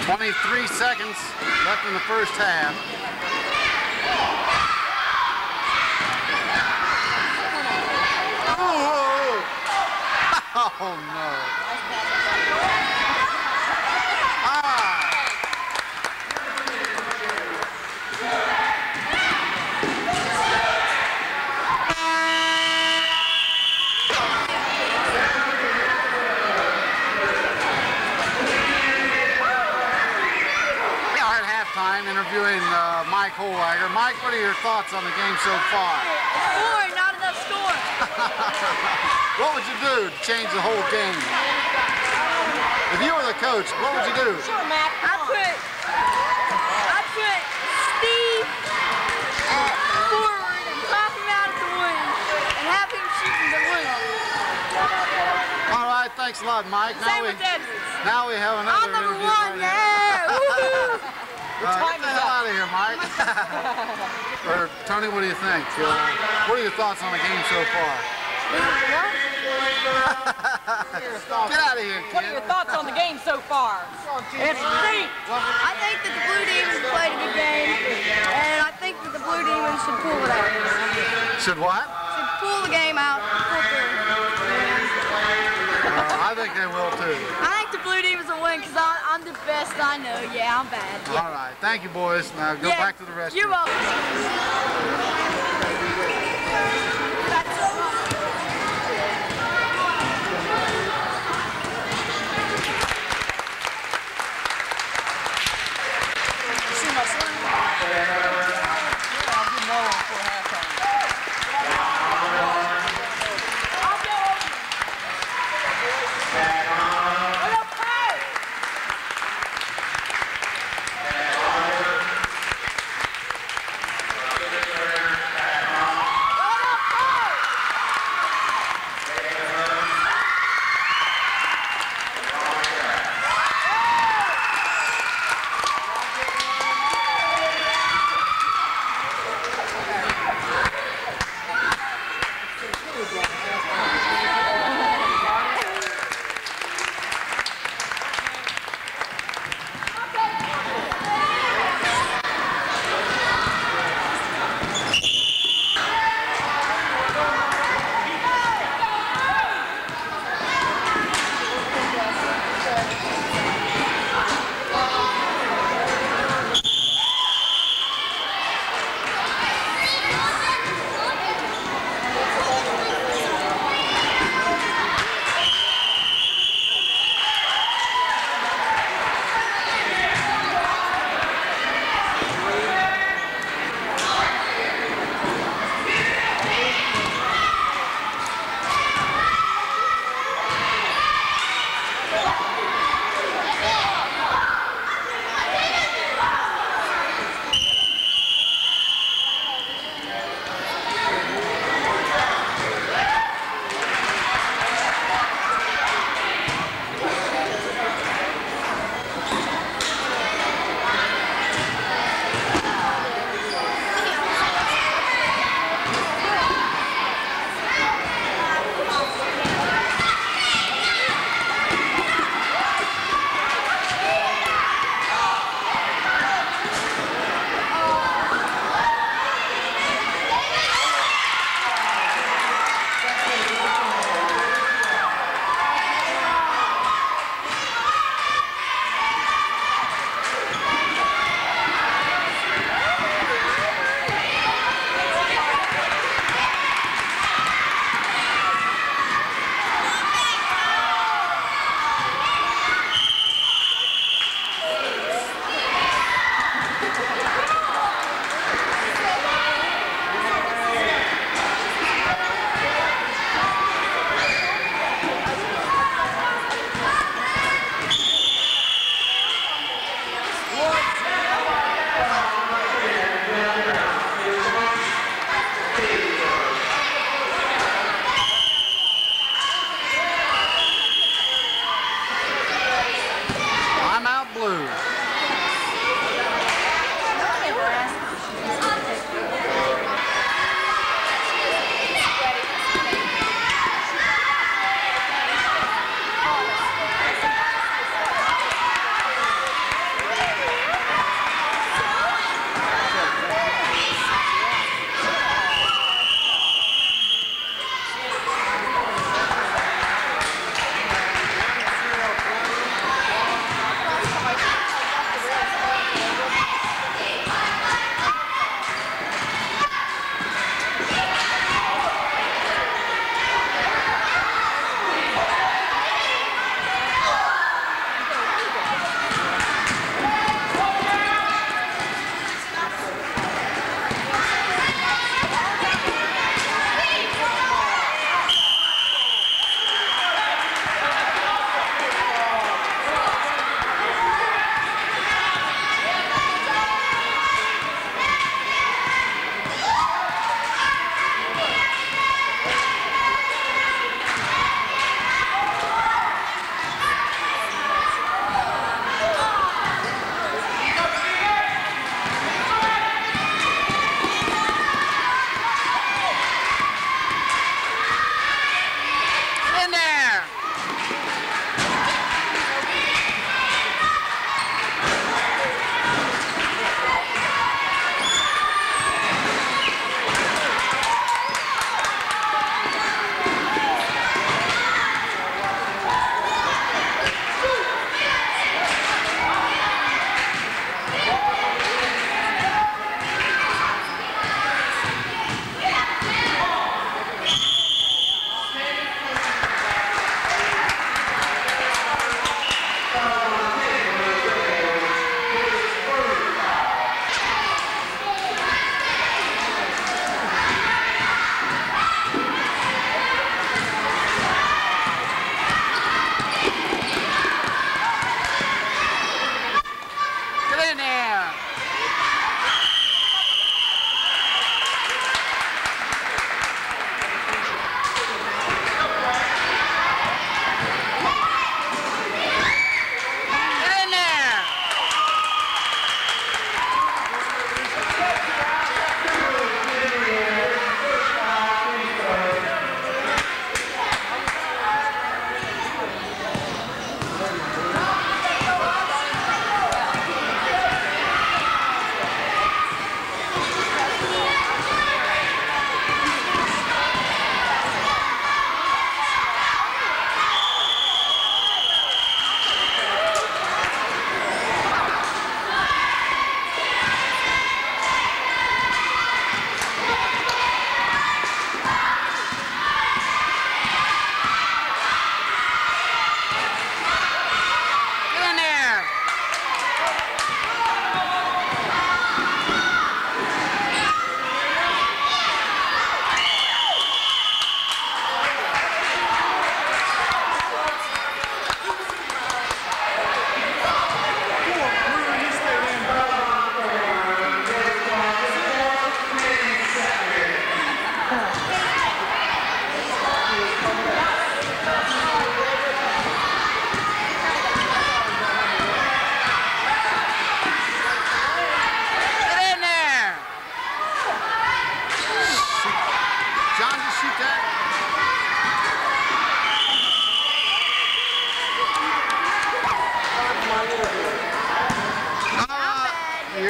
23 seconds left in the first half. Oh no. Interviewing Mike Holwager. Mike, what are your thoughts on the game so far? Boring, not enough score. What would you do to change the whole game? If you were the coach, what would you do? Sure, Matt. I'd put Steve at forward and pop him out at the wing and have him shooting the wing. All right, thanks a lot, Mike. Same with Edwards. Now we have another I'm number interview one, right yeah! Woohoo! Get the hell out of here, Mike. Or, Tony, what do you think? What are your thoughts on the game so far? Get out of here, kid. What are your thoughts on the game so far? It's great. I think that the Blue Demons played a good game, and I think that the Blue Demons should pull it out. Should what? Should pull the game out. Pull through. I think they will too. I think the Blue Demons will win because I'm the best I know. Yeah, I'm bad. Yeah. All right. Thank you, boys. Now go back to the restroom. You're welcome.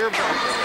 here, but